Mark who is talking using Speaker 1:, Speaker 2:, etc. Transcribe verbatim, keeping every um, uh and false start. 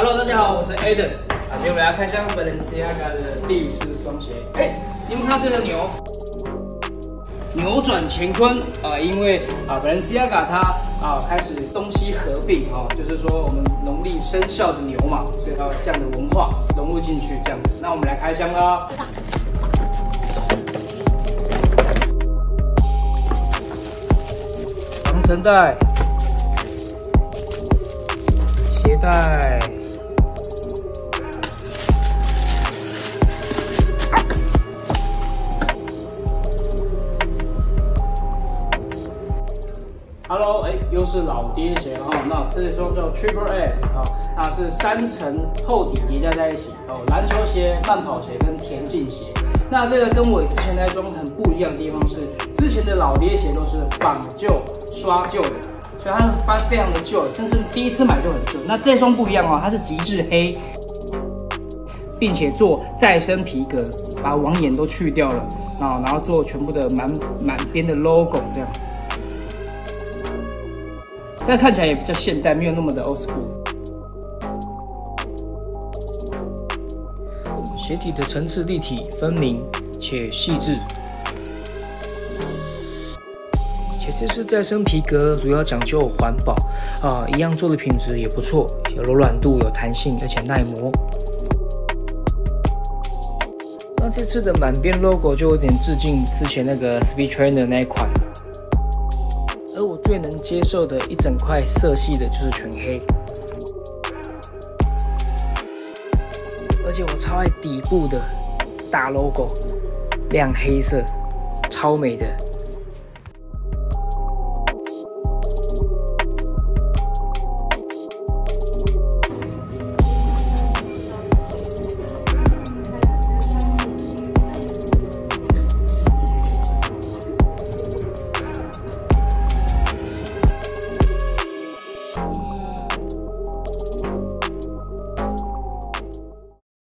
Speaker 1: Hello， 大家好，我是 Adam 啊，今天我们来开箱 Balenciaga 的第四双鞋。哎，你们看到这个牛，扭转乾坤啊、呃，因为啊 Balenciaga 它啊开始东西合并啊，就是说我们农历生肖的牛嘛，所以它有这样的文化融入进去，这样子。那我们来开箱啦。 防尘袋、鞋带、Hello， 哎，又是老爹鞋哈、哦。那这一双叫 Triple S 啊、哦，它是三层厚底叠加在一起哦，篮球鞋、慢跑鞋跟田径鞋。那这个跟我之前那双很不一样的地方是，之前的老爹鞋都是仿旧、刷旧的，所以它翻非常的旧，甚至第一次买就很旧。那这双不一样哦，它是极致黑，并且做再生皮革，把网眼都去掉了啊，然后做全部的满满边的 logo 这样。 这样看起来也比较现代，没有那么的 old school。鞋体的层次立体分明且细致，且这是再生皮革，主要讲究环保啊，一样做的品质也不错，有柔软度、有弹性，而且耐磨。那这次的满边 logo 就有点致敬之前那个 Speed Trainer 那一款。 而我最能接受的一整块色系的就是全黑，而且我超爱底部的大 logo， 亮黑色，超美的。